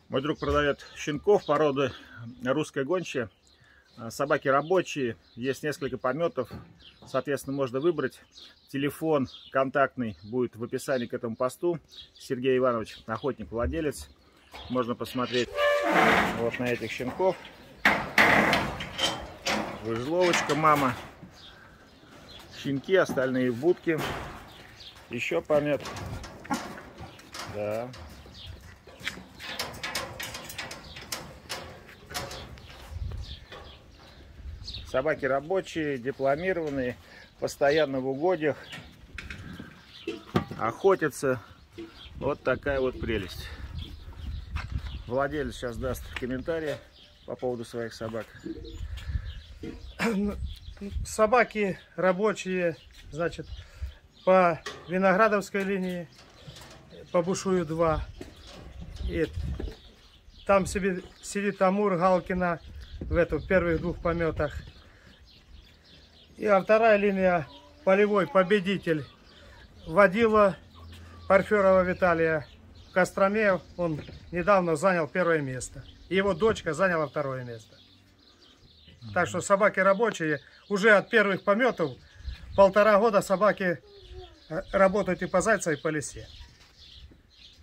Мой друг продает щенков породы русская гончая. Собаки рабочие, есть несколько пометов, соответственно, можно выбрать. Телефон контактный будет в описании к этому посту. Сергей Иванович, охотник, владелец. Можно посмотреть вот на этих щенков. Выжловочка, мама. Щенки, остальные в будке. Еще помет. Да. Собаки рабочие, дипломированные, постоянно в угодьях, охотятся. Вот такая вот прелесть. Владелец сейчас даст комментарии по поводу своих собак. Собаки рабочие, значит, по Виноградовской линии, по Бушую 2. И там себе сидит Амур Галкина в первых двух пометах. И вторая линия полевой победитель Водила Парферова Виталия в Костроме. Он недавно занял первое место. И его дочка заняла второе место. Так что собаки рабочие. Уже от первых пометов 1,5 года собаки работают и по Зайцеву, и по Лисе.